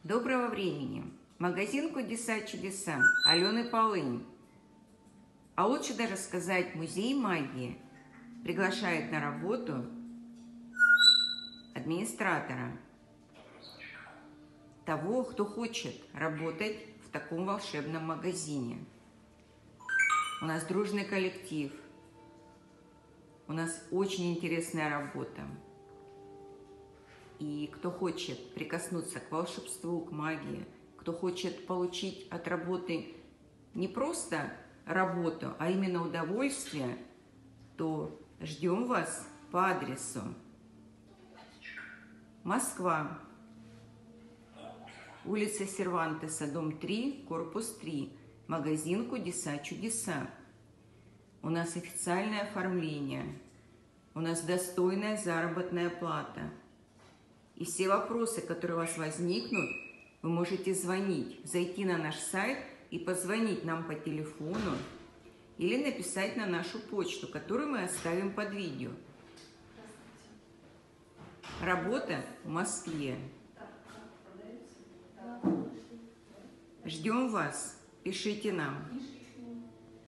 Доброго времени! Магазин «Кудеса чудеса» Алены Полынь, а лучше даже сказать музей магии, приглашает на работу администратора, того, кто хочет работать в таком волшебном магазине. У нас дружный коллектив, у нас очень интересная работа. И кто хочет прикоснуться к волшебству, к магии, кто хочет получить от работы не просто работу, а именно удовольствие, то ждем вас по адресу Москва, улица Сервантеса, дом 3, корпус 3, магазин «Кудеса чудеса». У нас официальное оформление, у нас достойная заработная плата. И все вопросы, которые у вас возникнут, вы можете звонить, зайти на наш сайт и позвонить нам по телефону или написать на нашу почту, которую мы оставим под видео. Работа в Москве. Ждем вас, пишите нам.